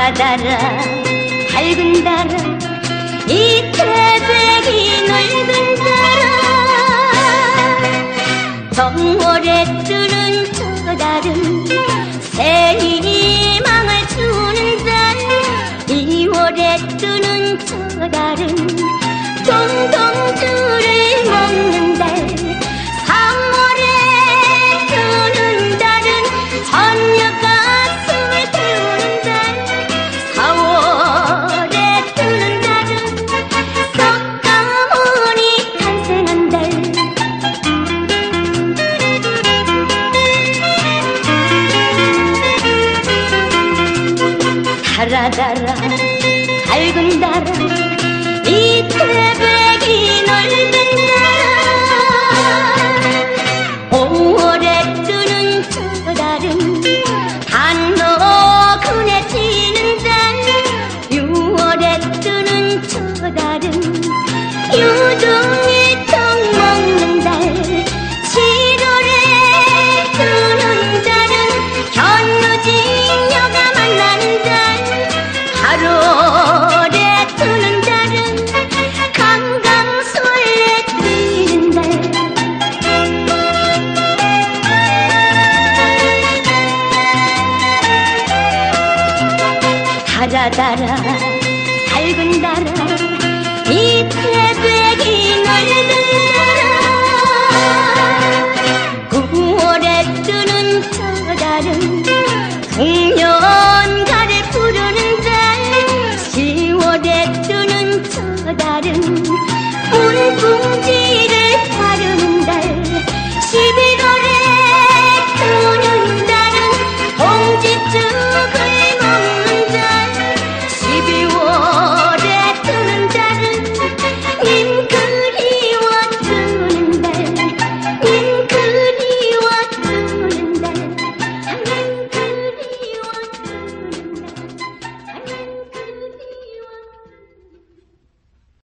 달아 밝은 달아 이 태백이 넓은 달아 정월에 뜨는 저 달은 새 희망을 주는 달 2월에 뜨는 저 달은 동동주를 먹는 달 3월에 뜨는 달은 선녀 가슴을 태우는 달 4월에 뜨는 달은 석가모니 탄생한 달 달아 달아 밝은 달아 이 태백이 넓은 달아 5월에 뜨는 저 달은 한옥은에 지는 달 6월에 뜨는 저 달은 유종일통 먹는 달 7월에 뜨는 달은 현루직녀가 만나는 달 8월에 뜨는 달은 강강술래 뛰는 달 달아 달아 밝은 달아 이 태백이 넓은 달아 9월에 뜨는 저 달은 풍년가를 부르는 달 10월에 뜨는 저 달은